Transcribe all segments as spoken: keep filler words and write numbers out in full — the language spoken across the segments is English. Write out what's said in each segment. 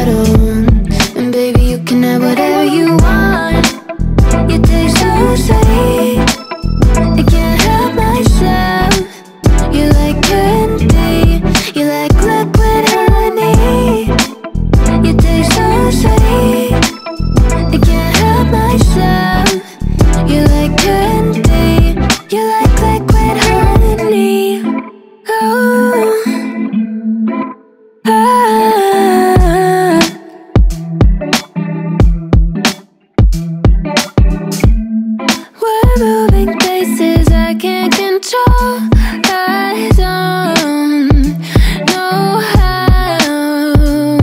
bottle. And baby, you can have whatever you want. You taste so sweet, I can't help myself. You like candy, you like liquid honey. You taste so sweet, I can't help myself. You like candy, you like liquid honey. Oh, ah. We're moving places I can't control. I don't know how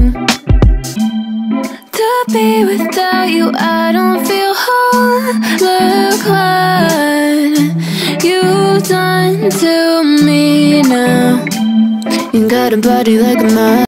to be without you. I don't feel whole. Look what you've done to me now. You got a body like a mine.